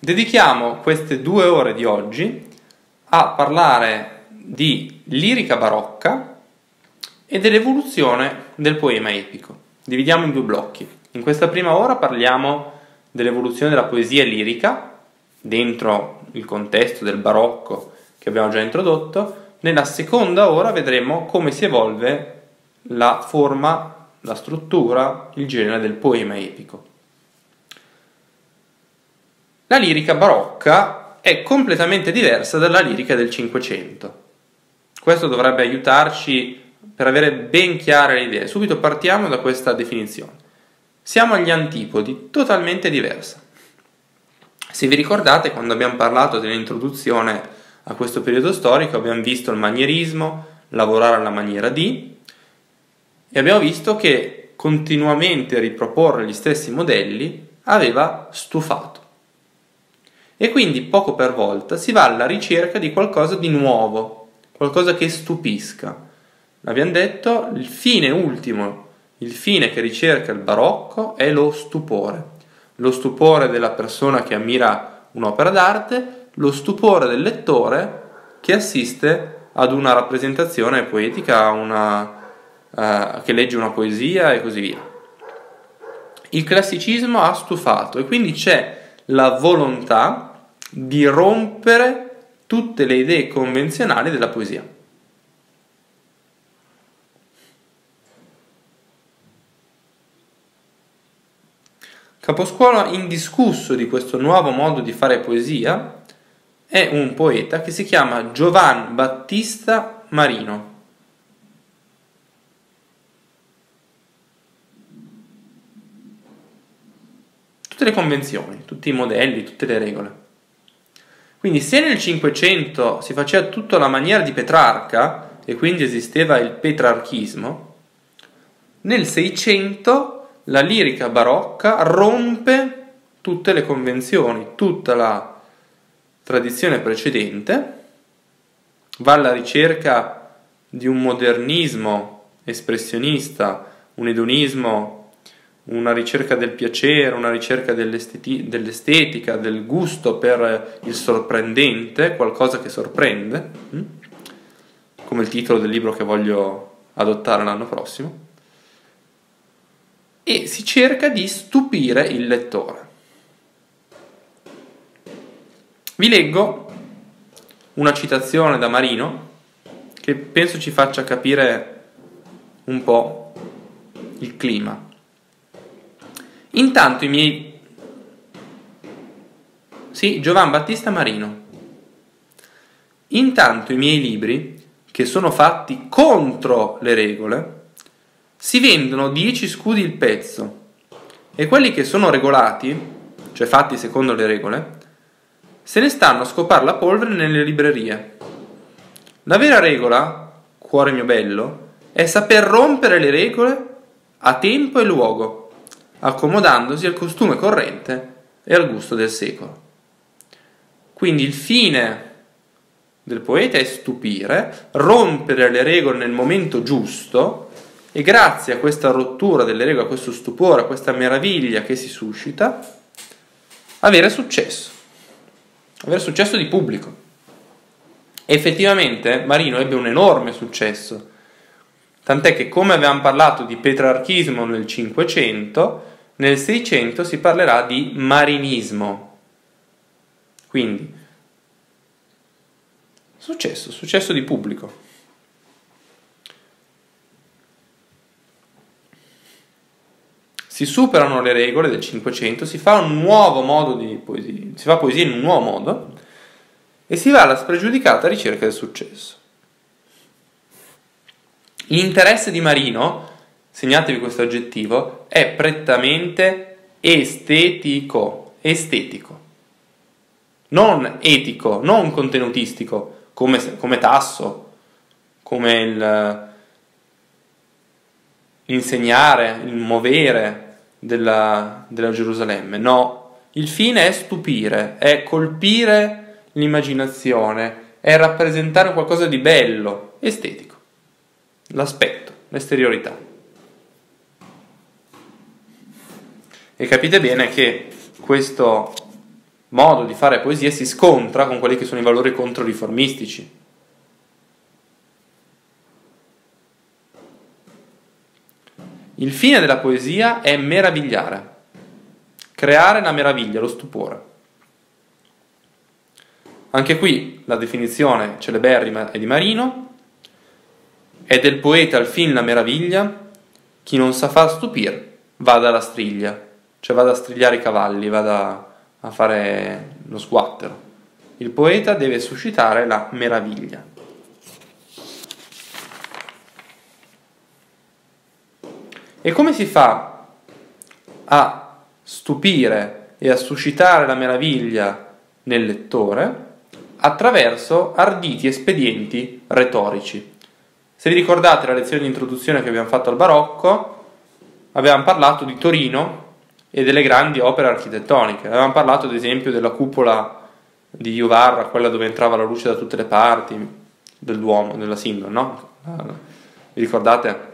Dedichiamo queste 2 ore di oggi a parlare di lirica barocca e dell'evoluzione del poema epico. Dividiamo in 2 blocchi. In questa prima ora parliamo dell'evoluzione della poesia lirica dentro il contesto del barocco che abbiamo già introdotto. Nella seconda ora vedremo come si evolve la forma, la struttura, il genere del poema epico. La lirica barocca è completamente diversa dalla lirica del Cinquecento. Questo dovrebbe aiutarci per avere ben chiare le idee. Subito partiamo da questa definizione. Siamo agli antipodi, totalmente diversa. Se vi ricordate, quando abbiamo parlato dell'introduzione a questo periodo storico, abbiamo visto il manierismo, lavorare alla maniera di, e abbiamo visto che continuamente riproporre gli stessi modelli aveva stufato. E quindi poco per volta si va alla ricerca di qualcosa di nuovo, qualcosa che stupisca. L'abbiamo detto, il fine ultimo, il fine che ricerca il barocco è lo stupore della persona che ammira un'opera d'arte, lo stupore del lettore che assiste ad una rappresentazione poetica, che legge una poesia e così via. Il classicismo ha stufato e quindi c'è la volontà di rompere tutte le idee convenzionali della poesia. Caposcuola indiscusso di questo nuovo modo di fare poesia è un poeta che si chiama Giovan Battista Marino. Tutte le convenzioni, tutti i modelli, tutte le regole. Quindi se nel Cinquecento si faceva tutto alla maniera di Petrarca e quindi esisteva il petrarchismo, nel Seicento la lirica barocca rompe tutte le convenzioni, tutta la tradizione precedente, va alla ricerca di un modernismo espressionista, un edonismo, una ricerca del piacere, una ricerca dell'estetica, del gusto per il sorprendente, qualcosa che sorprende, come il titolo del libro che voglio adottare l'anno prossimo, e si cerca di stupire il lettore. Vi leggo una citazione da Marino che penso ci faccia capire un po' il clima. Intanto Giovan Battista Marino. Intanto i miei libri, che sono fatti contro le regole, si vendono 10 scudi il pezzo, e quelli che sono regolati, cioè fatti secondo le regole, se ne stanno a scopar la polvere nelle librerie. La vera regola, cuore mio bello, è saper rompere le regole a tempo e luogo, accomodandosi al costume corrente e al gusto del secolo. Quindi il fine del poeta è stupire, rompere le regole nel momento giusto, e grazie a questa rottura delle regole, a questo stupore, a questa meraviglia che si suscita, avere successo di pubblico. E effettivamente Marino ebbe un enorme successo, tant'è che, come avevamo parlato di petrarchismo nel Cinquecento, nel Seicento si parlerà di marinismo. Quindi successo di pubblico. Si superano le regole del Cinquecento, si fa un nuovo modo di poesia, si fa poesia in un nuovo modo e si va alla spregiudicata ricerca del successo. L'interesse di Marino, segnatevi questo aggettivo, è prettamente estetico, non etico, non contenutistico, come Tasso, come l'insegnare, il muovere della Gerusalemme. No, il fine è stupire, è colpire l'immaginazione, è rappresentare qualcosa di bello, estetico, l'aspetto, l'esteriorità. E capite bene che questo modo di fare poesia si scontra con quelli che sono i valori controriformistici. Il fine della poesia è meravigliare, creare la meraviglia, lo stupore. Anche qui la definizione celeberrima è di Marino: è del poeta al fin la meraviglia, chi non sa far stupir vada alla striglia, cioè vada a strigliare i cavalli, vada a fare lo sguattero. Il poeta deve suscitare la meraviglia. E come si fa a stupire e a suscitare la meraviglia nel lettore? Attraverso arditi espedienti retorici. Se vi ricordate la lezione di introduzione che abbiamo fatto al barocco, avevamo parlato di Torino e delle grandi opere architettoniche. Avevamo parlato ad esempio della cupola di Juvarra, quella dove entrava la luce da tutte le parti, del Duomo, della Sindon, no? Vi ricordate?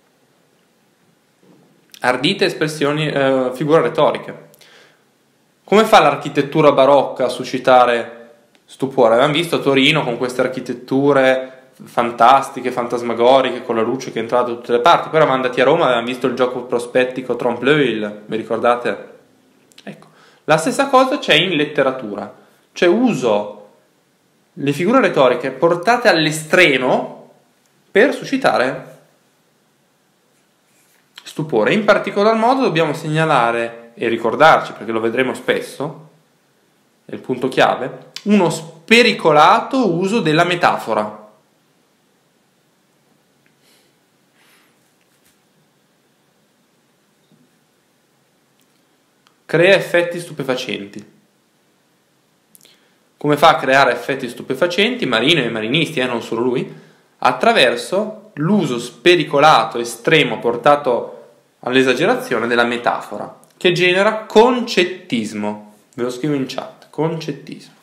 Ardite espressioni, figure retoriche. Come fa l'architettura barocca a suscitare stupore? Avevamo visto a Torino con queste architetture fantastiche, fantasmagoriche, con la luce che entrava da tutte le parti. Poi eravamo andati a Roma e avevamo visto il gioco prospettico Trompe-l'œil, vi ricordate? Ecco, la stessa cosa c'è in letteratura, cioè uso le figure retoriche portate all'estremo per suscitare stupore. In particolar modo dobbiamo segnalare e ricordarci, perché lo vedremo spesso, è il punto chiave, uno spericolato uso della metafora. Crea effetti stupefacenti. Come fa a creare effetti stupefacenti? Marino e i marinisti, non solo lui, attraverso l'uso spericolato, estremo, portato all'esagerazione della metafora, che genera concettismo. Ve lo scrivo in chat: concettismo.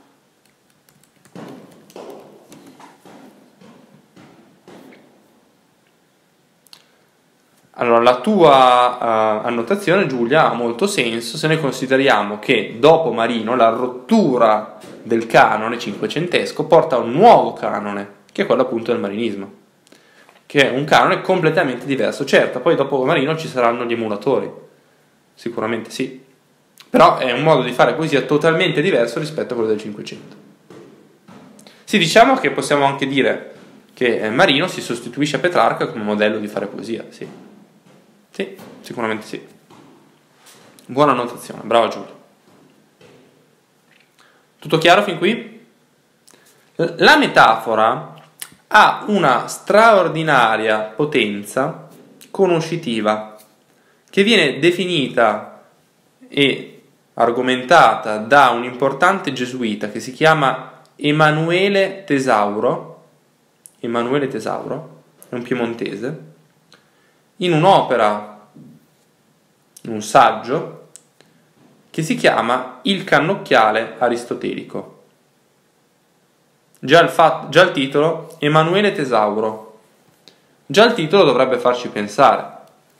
Allora, la tua annotazione, Giulia, ha molto senso se noi consideriamo che dopo Marino la rottura del canone cinquecentesco porta a un nuovo canone, che è quello appunto del marinismo, che è un canone completamente diverso. Certo, poi dopo Marino ci saranno gli emulatori, sicuramente sì, però è un modo di fare poesia totalmente diverso rispetto a quello del Cinquecento. Sì, diciamo che possiamo anche dire che Marino si sostituisce a Petrarca come modello di fare poesia, sì. Sì, sicuramente sì. Buona annotazione, bravo Giulio. Tutto chiaro fin qui? La metafora ha una straordinaria potenza conoscitiva che viene definita e argomentata da un importante gesuita che si chiama Emanuele Tesauro. Emanuele Tesauro è un piemontese, in un'opera, in un saggio che si chiama Il cannocchiale aristotelico. Già il titolo, Emanuele Tesauro, già il titolo dovrebbe farci pensare.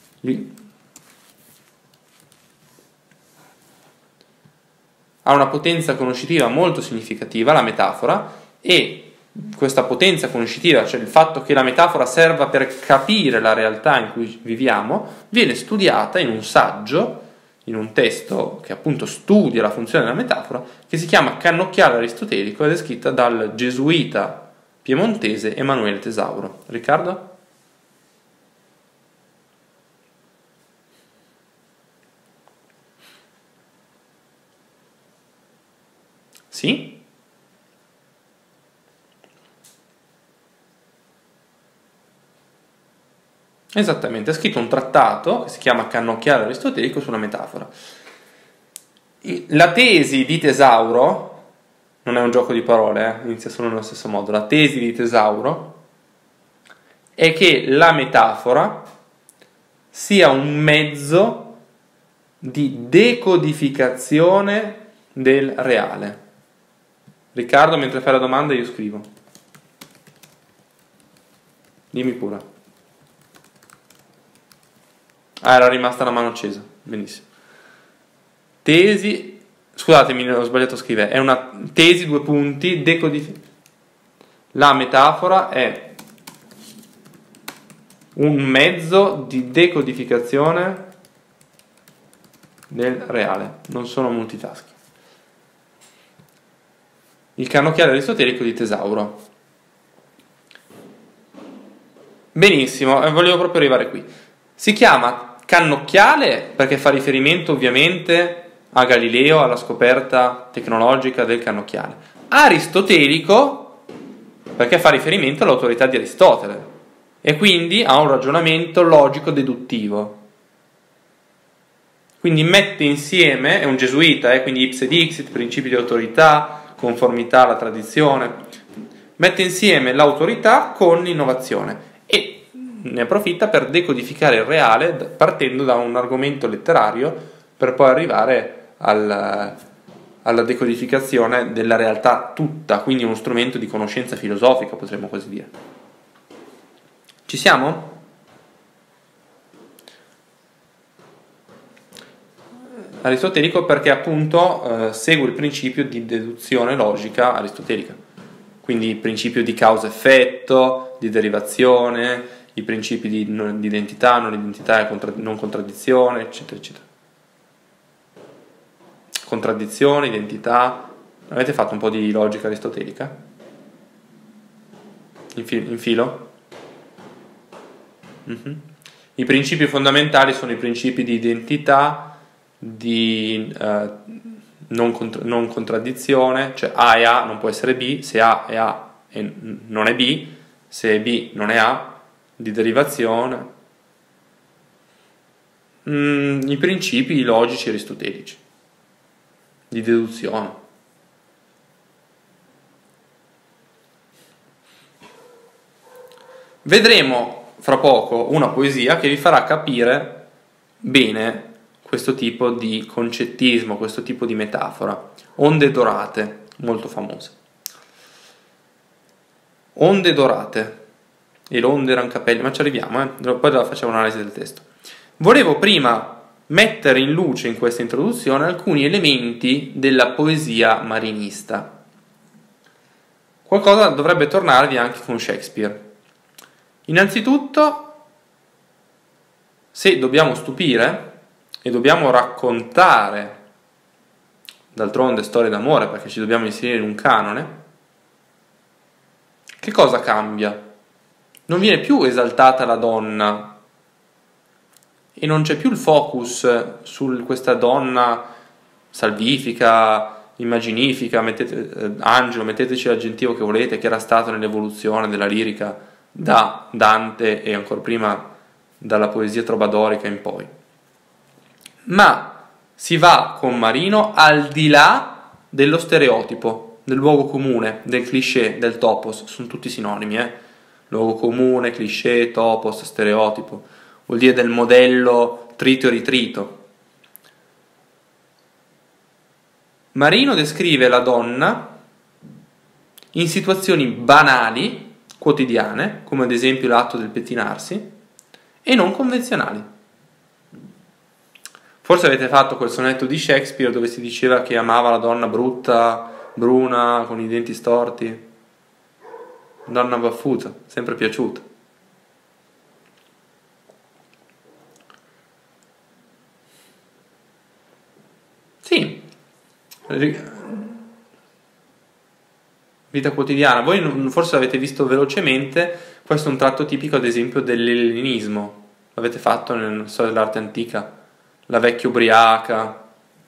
Ha una potenza conoscitiva molto significativa, la metafora, e questa potenza conoscitiva, cioè il fatto che la metafora serva per capire la realtà in cui viviamo, viene studiata in un saggio, in un testo che appunto studia la funzione della metafora, che si chiama Cannocchiale aristotelico ed è scritta dal gesuita piemontese Emanuele Tesauro. Riccardo? Sì? Esattamente, ha scritto un trattato che si chiama Cannocchiale aristotelico sulla metafora. La tesi di Tesauro, non è un gioco di parole, inizia solo nello stesso modo, la tesi di Tesauro è che la metafora sia un mezzo di decodificazione del reale. Riccardo, mentre fai la domanda io scrivo. Dimmi pure. Ah, era rimasta la mano accesa, benissimo. Tesi scusatemi, ho sbagliato a scrivere, è una tesi, due punti, la metafora è un mezzo di decodificazione del reale, non sono multitasking. Il cannocchiale aristotelico di Tesauro. Benissimo, volevo proprio arrivare qui. Si chiama cannocchiale perché fa riferimento ovviamente a Galileo, alla scoperta tecnologica del cannocchiale. Aristotelico perché fa riferimento all'autorità di Aristotele e quindi a un ragionamento logico-deduttivo. Quindi mette insieme, è un gesuita, quindi ipse dixit, principi di autorità, conformità alla tradizione, mette insieme l'autorità con l'innovazione e ne approfitta per decodificare il reale partendo da un argomento letterario per poi arrivare alla decodificazione della realtà tutta, quindi uno strumento di conoscenza filosofica, potremmo così dire. Ci siamo? Aristotelico perché appunto segue il principio di deduzione logica aristotelica, quindi il principio di causa-effetto, di derivazione, i principi di identità, non identità e non contraddizione, eccetera, eccetera. Contraddizione, identità. Avete fatto un po' di logica aristotelica? In filo? Mm-hmm. I principi fondamentali sono i principi di identità, di non contraddizione, cioè A è A, non può essere B, se A è A e non è B, se è B non è A, di derivazione, i principi logici aristotelici, di deduzione. Vedremo fra poco una poesia che vi farà capire bene questo tipo di concettismo, questo tipo di metafora. Onde dorate, molto famose. Onde dorate, e l'onde erano capelli, ma ci arriviamo, poi facciamo un'analisi del testo. Volevo prima mettere in luce in questa introduzione alcuni elementi della poesia marinista. Qualcosa dovrebbe tornarvi anche con Shakespeare. Innanzitutto, se dobbiamo stupire e dobbiamo raccontare, d'altronde storie d'amore perché ci dobbiamo inserire in un canone, che cosa cambia? Non viene più esaltata la donna e non c'è più il focus su questa donna salvifica, immaginifica, angelo, metteteci l'aggettivo che volete, che era stato nell'evoluzione della lirica da Dante e ancora prima dalla poesia trobadorica in poi. Ma si va con Marino al di là dello stereotipo, del luogo comune, del cliché, del topos, sono tutti sinonimi, luogo comune, cliché, topos, stereotipo, vuol dire del modello trito e ritrito. Marino descrive la donna in situazioni banali, quotidiane, come ad esempio l'atto del pettinarsi, e non convenzionali. Forse avete fatto quel sonetto di Shakespeare dove si diceva che amava la donna brutta, bruna, con i denti storti. Donna baffuta, sempre piaciuta. Sì, vita quotidiana. Voi forse l'avete visto velocemente, questo è un tratto tipico ad esempio dell'ellenismo. L'avete fatto nella storia dell'arte antica. La vecchia ubriaca.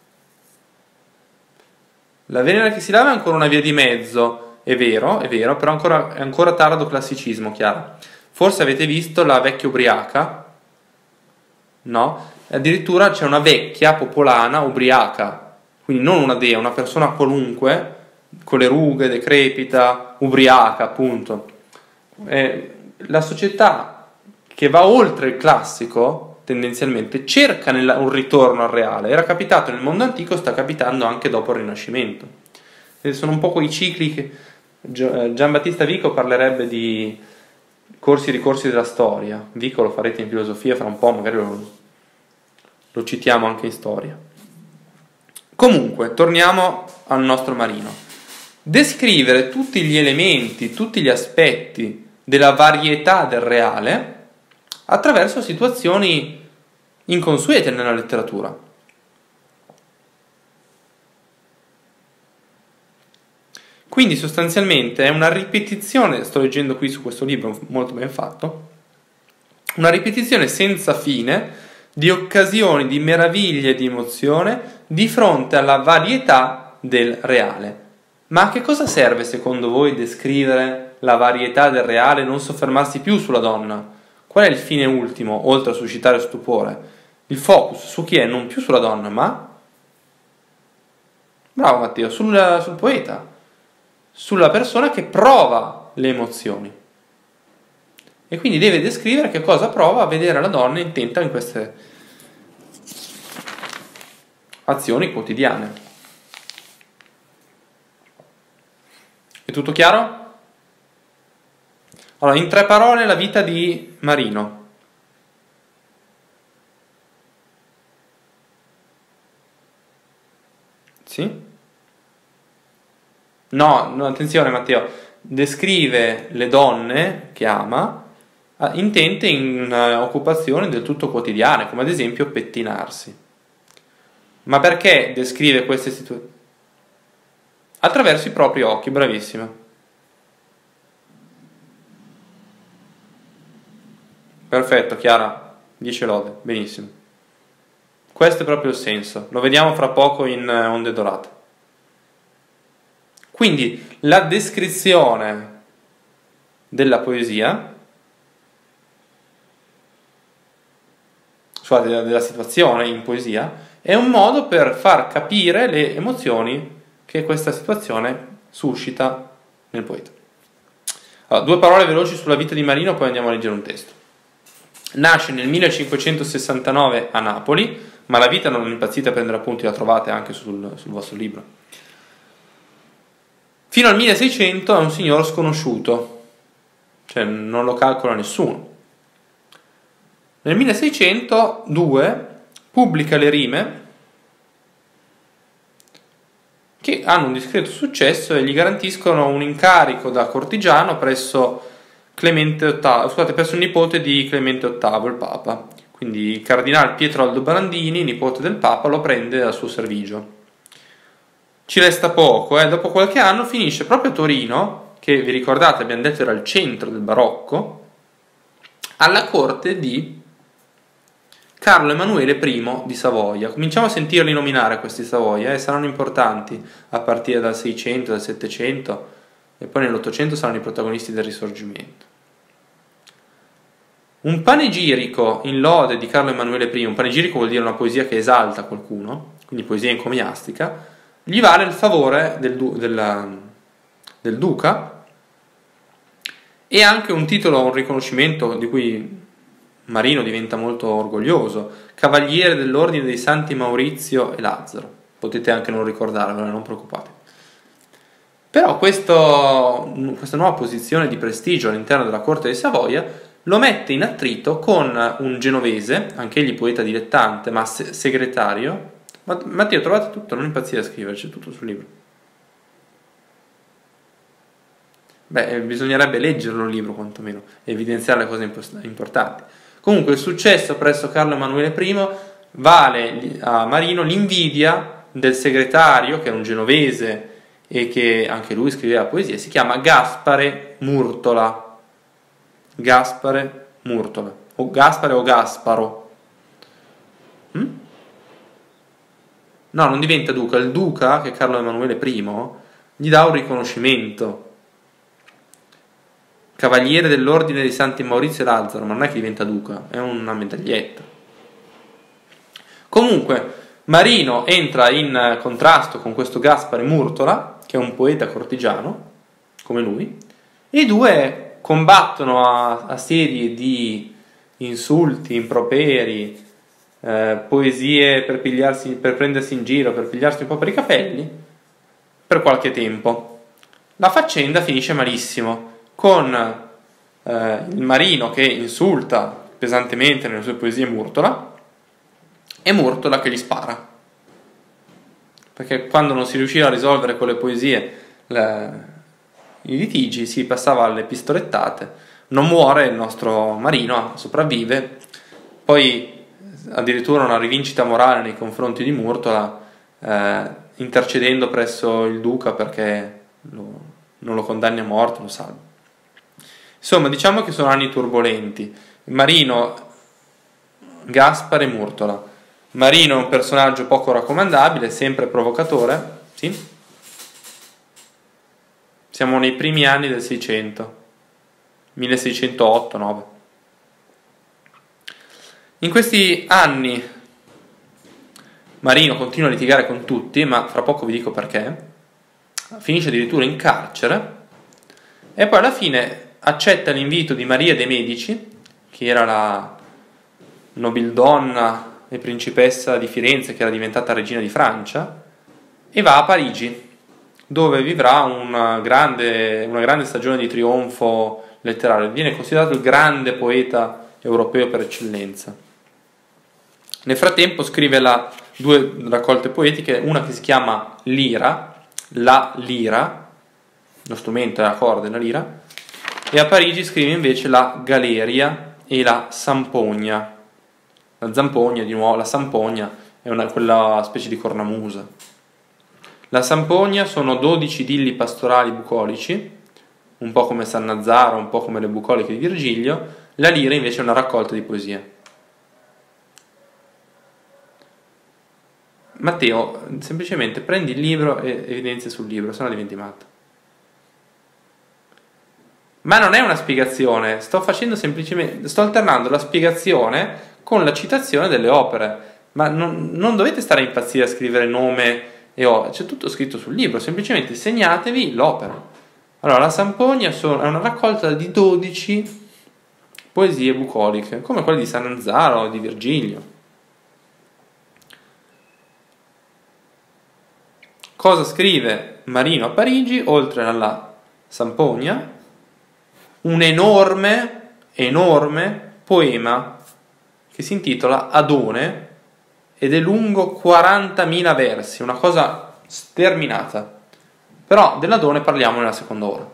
La Venere che si lava è ancora una via di mezzo, è vero, però è ancora tardo classicismo, Chiara. Forse avete visto la vecchia ubriaca, no? Addirittura c'è una vecchia popolana ubriaca, quindi non una dea, una persona qualunque, con le rughe, decrepita, ubriaca, appunto. La società che va oltre il classico tendenzialmente cerca un ritorno al reale. Era capitato nel mondo antico, sta capitando anche dopo il Rinascimento. Sono un po' quei cicli che Giambattista Vico parlerebbe di corsi e ricorsi della storia. Vico lo farete in filosofia fra un po', magari lo citiamo anche in storia. Comunque, torniamo al nostro Marino. Descrivere tutti gli elementi, tutti gli aspetti della varietà del reale attraverso situazioni inconsuete nella letteratura. Quindi sostanzialmente è una ripetizione, sto leggendo qui su questo libro molto ben fatto, una ripetizione senza fine di occasioni, di meraviglia e di emozione di fronte alla varietà del reale. Ma a che cosa serve secondo voi descrivere la varietà del reale e non soffermarsi più sulla donna? Qual è il fine ultimo, oltre a suscitare stupore? Il focus su chi è? Non più sulla donna, ma... Bravo Matteo, sul poeta, sulla persona che prova le emozioni. E quindi deve descrivere che cosa prova a vedere la donna intenta in queste azioni quotidiane. È tutto chiaro? Allora, in 3 parole la vita di Marino. Sì? No, attenzione Matteo, descrive le donne che ama intente in occupazioni del tutto quotidiane, come ad esempio pettinarsi. Ma perché descrive queste situazioni? Attraverso i propri occhi, bravissimo. Perfetto, Chiara, 10 lode, benissimo. Questo è proprio il senso, lo vediamo fra poco in Onde Dorate. Quindi la descrizione della poesia, scusate, della situazione in poesia, è un modo per far capire le emozioni che questa situazione suscita nel poeta. Allora, 2 parole veloci sulla vita di Marino, poi andiamo a leggere un testo. Nasce nel 1569 a Napoli, ma la vita non impazzite a prendere appunti, la trovate anche sul vostro libro. Fino al 1600 è un signor sconosciuto, cioè non lo calcola nessuno. Nel 1602 pubblica le rime che hanno un discreto successo e gli garantiscono un incarico da cortigiano presso presso il nipote di Clemente VIII, il Papa. Quindi il cardinale Pietro Aldo Brandini, nipote del Papa, lo prende al suo servigio. Ci resta poco, dopo qualche anno finisce proprio a Torino, che vi ricordate, abbiamo detto era il centro del barocco, alla corte di Carlo Emanuele I di Savoia. Cominciamo a sentirli nominare questi Savoia, saranno importanti a partire dal 600, dal 700 e poi nell'800 saranno i protagonisti del Risorgimento. Un panegirico in lode di Carlo Emanuele I, un panegirico vuol dire una poesia che esalta qualcuno, quindi poesia encomiastica, gli vale il favore del duca e anche un titolo, un riconoscimento di cui Marino diventa molto orgoglioso, Cavaliere dell'Ordine dei Santi Maurizio e Lazzaro. Potete anche non ricordarvelo, non preoccupate. Però questa nuova posizione di prestigio all'interno della corte di Savoia lo mette in attrito con un genovese, anch'egli poeta dilettante, ma segretario. Matteo, trovate tutto, non impazzire a scrivere, c'è tutto sul libro. Bisognerebbe leggerlo il libro quantomeno, evidenziare le cose importanti. Comunque il successo presso Carlo Emanuele I vale a Marino l'invidia del segretario, che era un genovese e che anche lui scriveva poesie, si chiama Gaspare Murtola. Gaspare Murtola, o Gaspare o Gasparo. No, non diventa duca, il duca, che è Carlo Emanuele I, gli dà un riconoscimento. Cavaliere dell'Ordine di Santi Maurizio e Lazzaro, ma non è che diventa duca, è una medaglietta. Comunque, Marino entra in contrasto con questo Gaspare Murtola, che è un poeta cortigiano, come lui, e i due combattono a serie di insulti, improperi, poesie per prendersi in giro, per pigliarsi un po' per i capelli, per qualche tempo. La faccenda finisce malissimo, con il Marino che insulta pesantemente nelle sue poesie Murtola e Murtola che gli spara, perché quando non si riusciva a risolvere con le poesie i litigi, si passava alle pistolettate. Non muore il nostro Marino, sopravvive, poi addirittura una rivincita morale nei confronti di Murtola, intercedendo presso il duca perché non lo condanni a morte, lo salva. Insomma, diciamo che sono anni turbolenti. Marino, Gaspare e Murtola. Marino è un personaggio poco raccomandabile, sempre provocatore, sì? Siamo nei primi anni del 600, 1608-9. In questi anni Marino continua a litigare con tutti, ma fra poco vi dico perché. Finisce addirittura in carcere e poi alla fine accetta l'invito di Maria de' Medici, che era la nobildonna e principessa di Firenze, che era diventata regina di Francia, e va a Parigi, dove vivrà una grande stagione di trionfo letterario. Viene considerato il grande poeta europeo per eccellenza. Nel frattempo scrive due raccolte poetiche, una che si chiama Lira, la Lira, lo strumento è la corda, la lira, e a Parigi scrive invece la Galeria e la Sampogna. La Zampogna, di nuovo, la Sampogna è quella specie di cornamusa. La Sampogna sono 12 idilli pastorali bucolici, un po' come Sannazzaro, un po' come le bucoliche di Virgilio. La Lira invece è una raccolta di poesie. Matteo, semplicemente prendi il libro e evidenzia sul libro, se no diventi matto. Ma non è una spiegazione, sto alternando la spiegazione con la citazione delle opere. Ma non dovete stare a impazzire a scrivere nome e opera, c'è tutto scritto sul libro, semplicemente segnatevi l'opera. Allora, la Sampogna è una raccolta di 12 poesie bucoliche, come quelle di Sannazzaro o di Virgilio. Cosa scrive Marino a Parigi, oltre alla Sampogna? Un enorme poema che si intitola Adone ed è lungo 40.000 versi, una cosa sterminata. Però dell'Adone parliamo nella seconda ora.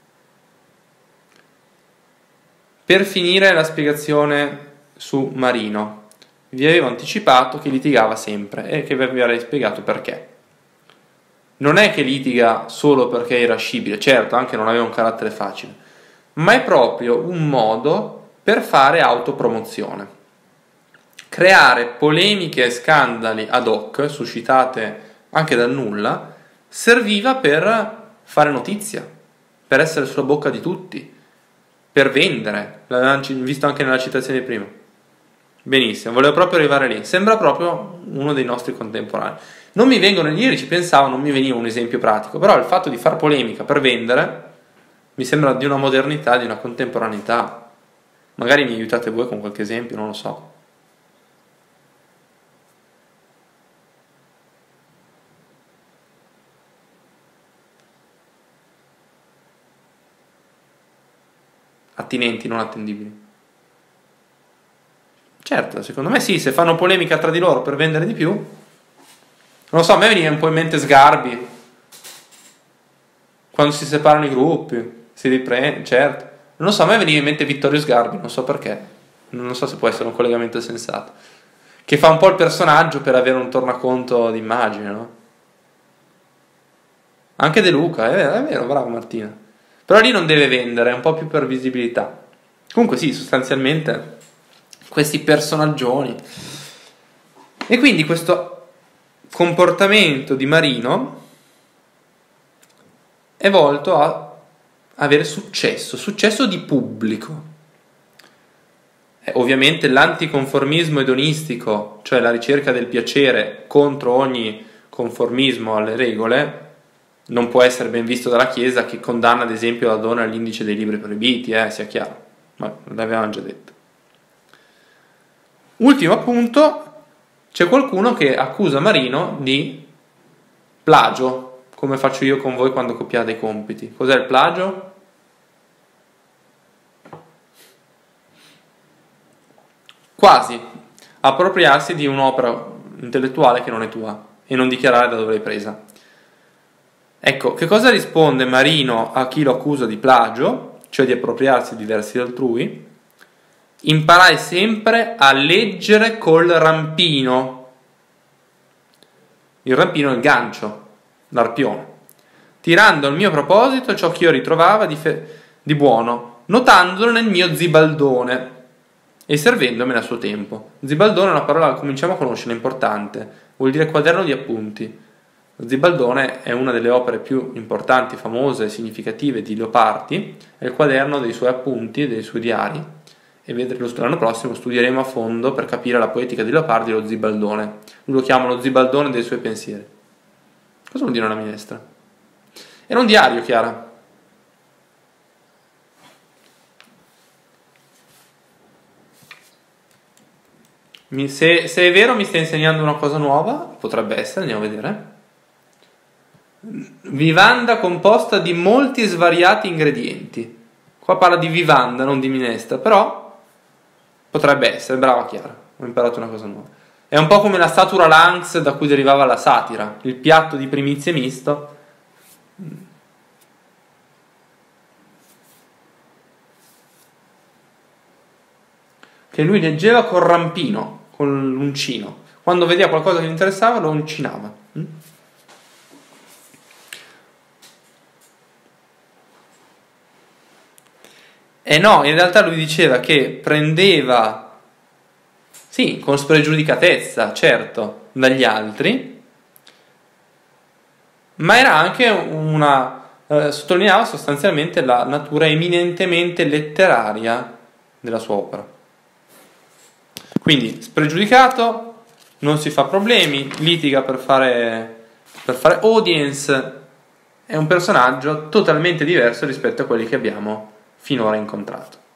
Per finire la spiegazione su Marino, vi avevo anticipato che litigava sempre e che vi avrei spiegato perché. Non è che litiga solo perché è irascibile, certo, anche non aveva un carattere facile, ma è proprio un modo per fare autopromozione. Creare polemiche e scandali ad hoc, suscitate anche dal nulla, serviva per fare notizia, per essere sulla bocca di tutti, per vendere. L'avevamo visto anche nella citazione di prima. Benissimo, volevo proprio arrivare lì. Sembra proprio uno dei nostri contemporanei. Non mi vengono ieri, ci pensavo, non mi veniva un esempio pratico, però il fatto di far polemica per vendere mi sembra di una modernità, di una contemporaneità. Magari mi aiutate voi con qualche esempio, non lo so. Attinenti, non attendibili. Certo, secondo me sì, se fanno polemica tra di loro per vendere di più. Non lo so, a me veniva un po' in mente Sgarbi, quando si separano i gruppi, si riprende, certo. Non lo so, a me veniva in mente Vittorio Sgarbi, non so perché, non so se può essere un collegamento sensato, che fa un po' il personaggio per avere un tornaconto d'immagine, no? Anche De Luca, è vero, bravo Martina. Però lì non deve vendere, è un po' più per visibilità. Comunque sì, sostanzialmente questi personaggioni. E quindi questo comportamento di Marino è volto a avere successo di pubblico. Ovviamente l'anticonformismo edonistico, cioè la ricerca del piacere contro ogni conformismo alle regole, non può essere ben visto dalla Chiesa, che condanna ad esempio la donna all'indice dei libri proibiti, sia chiaro, ma l'avevamo già detto. Ultimo appunto, c'è qualcuno che accusa Marino di plagio, come faccio io con voi quando copiate i compiti. Cos'è il plagio? Quasi appropriarsi di un'opera intellettuale che non è tua. e non dichiarare da dove l'hai presa. Ecco, che cosa risponde Marino a chi lo accusa di plagio, cioè di appropriarsi di versi altrui? Imparai sempre a leggere col rampino. Il rampino è il gancio, l'arpione. Tirando al mio proposito ciò che io ritrovava di buono, notandolo nel mio zibaldone e servendomene a suo tempo. Zibaldone è una parola che cominciamo a conoscere, importante, vuol dire quaderno di appunti. Zibaldone è una delle opere più importanti, famose e significative di Leopardi, è il quaderno dei suoi appunti, dei suoi diari, e l'anno prossimo studieremo a fondo per capire la poetica di Leopardi lo Zibaldone. Lui lo chiama lo Zibaldone dei suoi pensieri. Cosa vuol dire una minestra? Era un diario, Chiara. Se è vero mi stai insegnando una cosa nuova, potrebbe essere, andiamo a vedere. Vivanda composta di molti e svariati ingredienti. Qua parla di vivanda, non di minestra, però potrebbe essere, brava Chiara, ho imparato una cosa nuova. È un po' come la satura Lanx da cui derivava la satira, il piatto di primizie misto. Che lui leggeva col rampino, con l'uncino. Quando vedeva qualcosa che gli interessava lo uncinava. E no, in realtà lui diceva che prendeva, sì, con spregiudicatezza, certo, dagli altri, ma era anche sottolineava sostanzialmente la natura eminentemente letteraria della sua opera. Quindi, spregiudicato, non si fa problemi, litiga per fare audience, è un personaggio totalmente diverso rispetto a quelli che abbiamo finora incontrato.